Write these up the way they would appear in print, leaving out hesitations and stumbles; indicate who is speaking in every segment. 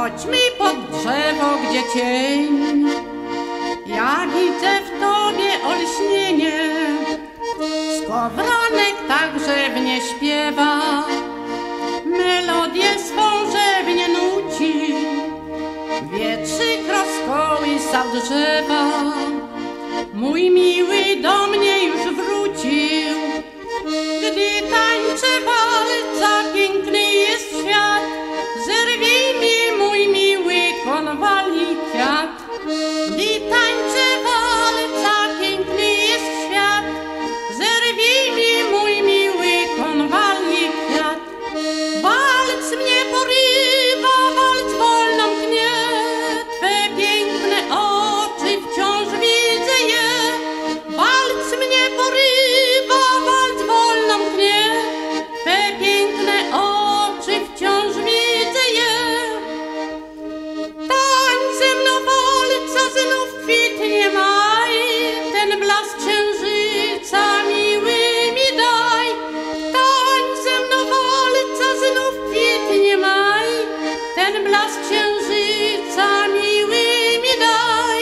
Speaker 1: Chodźmy pod drzewo, gdzie cień. Ja widzę w tobie olśnienie. Skowronek także w nie śpiewa, melodię swą rzewnie nuci. Wietrzyk rozkołysał drzewa, mój miły do mnie już wrócił. Gdy tańczę walca, piękny jest świat, zerwij mnie, mój miły, konwali kwiat. Gdy tańczę walca, piękny jest świat, zerwij mnie, mój miły, konwali kwiat. Walc mnie porywa, walc wolno mknie, twe piękne oczy wciąż widzę je. Walc mnie porywa, walc wolno mknie, twe piękne oczy wciąż widzę je. Tań ze mną walca, znów kwitnie maj, ten blask księżyca miły mi daj. Tań ze mną walca, znów kwitnie maj, ten blask księżyca miły mi daj.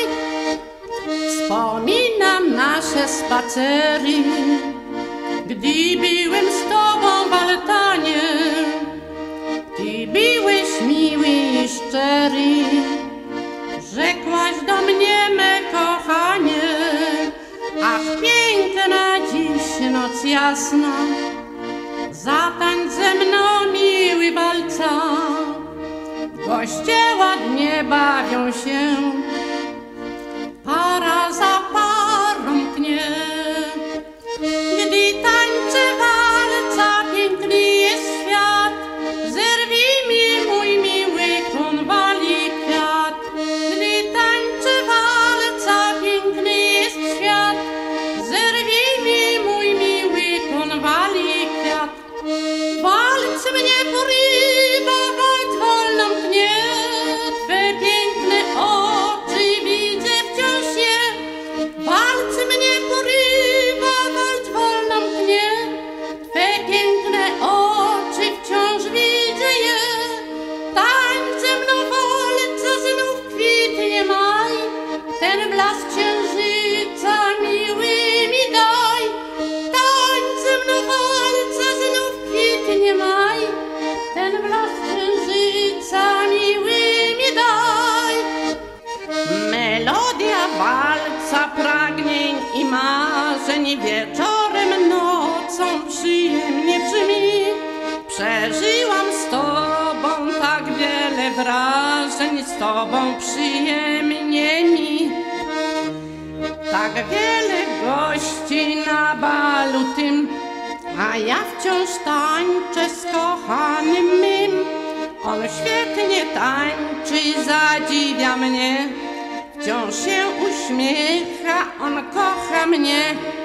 Speaker 1: Wspominam nasze spacery, gdy byłem z tobą w altanie. Ty byłeś miły i szczery, rzekłaś do mnie me kochanie. Ach, piękna dziś noc jasna, zatańcz ze mną miły walca. Goście ładnie bawią się, para za parą mknie. Gdy tańczę walca, piękny jest świat, zerwij mnie, mój miły, konwali kwiat. Gdy tańczę walca, piękny jest świat, zerwij mnie, mój miły, konwali kwiat. Walc mnie porywa, walc wolno mknie, twe piękne oczy widzę wciąż je. Walc mnie porywa, walc wolno mknie, twe piękne oczy wciąż widzę je. Tań ze mną walca, znów kwitnie maj, ten blask księżyca miły mi daj. Tań ze mną walca, znów kwitnie maj, ten blask księżyca miły mi daj. Melodia walca pragnień i marzeń wieczorem, nocą przyjemnie brzmi. Przeżyłam z tobą tak wiele wrażeń, z tobą przyjemnie mi. Tak wiele gości na balu tym, a ja wciąż tańczę z kochanym mym. On świetnie tańczy, zadziwia mnie, wciąż się uśmiecha, on kocha mnie.